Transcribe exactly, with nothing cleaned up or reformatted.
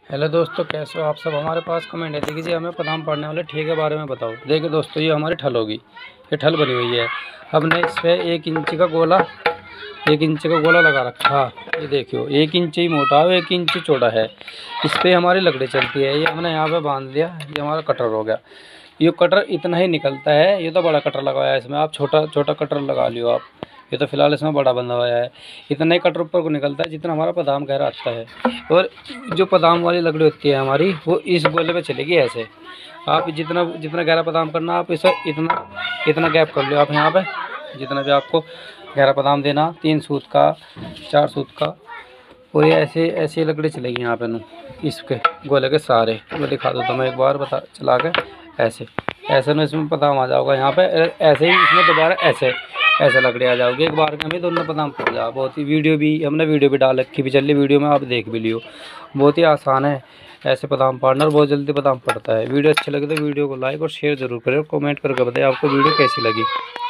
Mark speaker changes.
Speaker 1: Hello दोस्तों, कैसे हो आप सब। हमारे पास कमेंट है, देखिए हमें बादाम पड़ने वाले ठेके के बारे में बताओ। देखिए दोस्तों, ये हमारी ठल होगी, ये ठल बनी हुई है। हमने इस पर एक इंच का गोला एक इंच का गोला लगा रखा। ये देखियो, एक इंच ही मोटा है, एक इंच चौड़ा है। इस पर हमारी लकड़ी चलती है। ये हमने यहाँ पे बांध लिया, ये हमारा कटर हो गया। ये कटर इतना ही निकलता है। ये तो बड़ा कटर लगाया है इसमें, आप छोटा छोटा कटर लगा लियो आप। ये तो फिलहाल इसमें बड़ा बंधा हुआ है। इतना ही कटर ऊपर को निकलता है जितना हमारा बादाम गहरा आता है। और जो बादाम वाली लकड़ी होती है हमारी, वो इस गोले पे चलेगी ऐसे। आप जितना जितना गहरा बादाम करना, आप इसे इतना इतना गैप कर लो आप यहाँ पे। जितना भी आपको गहरा बादाम देना, तीन सूत का, चार सूत का। और ये ऐसे ऐसी लकड़ी चलेगी यहाँ पे नू, इसके गोले के सारे। मैं दिखा दो तो मैं एक बार बता चला के ऐसे ऐसे ना इसमें बादाम आ जाओगा यहाँ पे। ऐसे ही इसमें दोबारा ऐसे ऐसे लकड़ी आ जाओगी। एक बार में हमें दोनों बादाम पड़ जाओ। बहुत ही वीडियो भी हमने वीडियो भी डाल रखी भी चल रही, वीडियो में आप देख भी लियो। बहुत ही आसान है ऐसे बादाम पाड़ना, और बहुत जल्दी बादाम पड़ता है। वीडियो अच्छी लगे तो वीडियो को लाइक और शेयर जरूर करें, और कमेंट करके बताएं आपको वीडियो कैसी लगी।